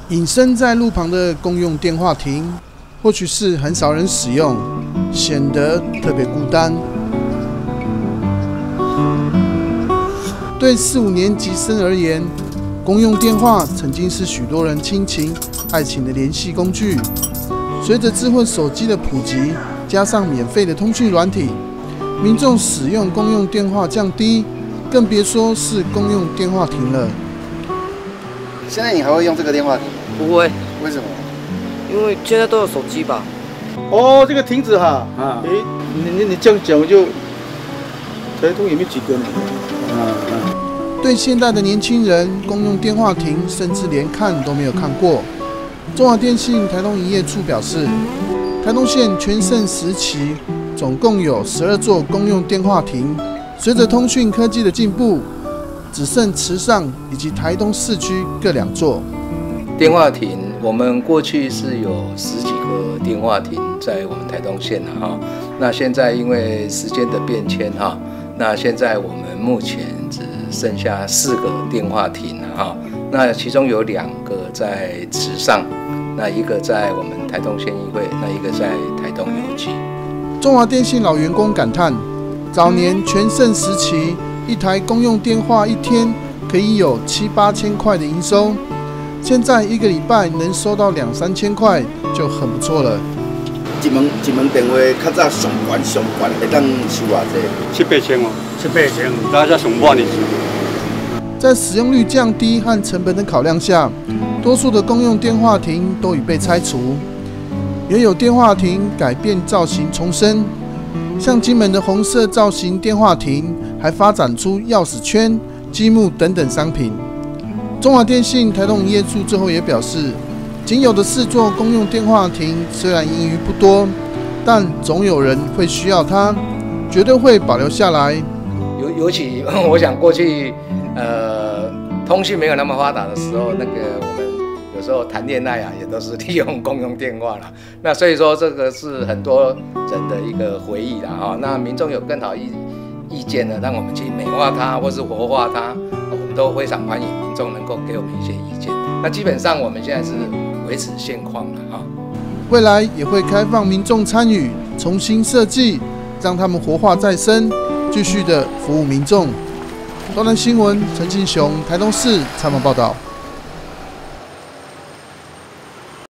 隐身在路旁的公用电话亭，或许是很少人使用，显得特别孤单。对4、5年级生而言，公用电话曾经是许多人亲情、爱情的联系工具。随着智慧手机的普及，加上免费的通讯软体，民众使用公用电话降低，更别说是公用电话亭了。 现在你还会用这个电话亭？ 不会， 为什么？ 因为现在都有手机吧。 哦，这个亭子哈，你这样讲就，台东也没几个呢。 对现代的年轻人，公用电话亭甚至连看都没有看过。中华电信台东营业处表示，台东县全盛时期总共有12座公用电话亭，随着通讯科技的进步，只剩池上以及台东市区各2座。 电话亭，我们过去是有10几个电话亭在我们台东县哈。那现在因为时间的变迁哈，那现在我们目前只剩下4个电话亭哈。那其中有2个在池上，那一个在我们台东县议会，那一个在台东邮局。 中华电信老员工感叹，早年全盛时期，一台公用电话一天可以有7、8千块的营收。现在1个礼拜能收到2、3千块就很不错了。 一门电话较早上悬会当收偌济？7、8千哦，7、8千，大家上万的。 在使用率降低和成本的考量下，多数的公用电话亭都已被拆除，也有电话亭改变造型重生，像金门的红色造型电话亭，还发展出钥匙圈、积木等等商品。中华电信台东营业处最后也表示，仅有的4座公用电话亭虽然盈余不多，但总有人会需要它，绝对会保留下来。 尤其我想过去通讯没有那么发达的时候，那个我们有时候谈恋爱啊，也都是利用公用电话啦。那所以说这个是很多人的一个回忆啦哈。那民众有更好意见呢，让我们去美化它或是活化它，我们都非常欢迎民众能够给我们一些意见。那基本上我们现在是维持现况了哈。 未来也会开放民众参与，重新设计，让他们活化再生，继续的服务民众。东南新闻陈庆雄台东市采访报道。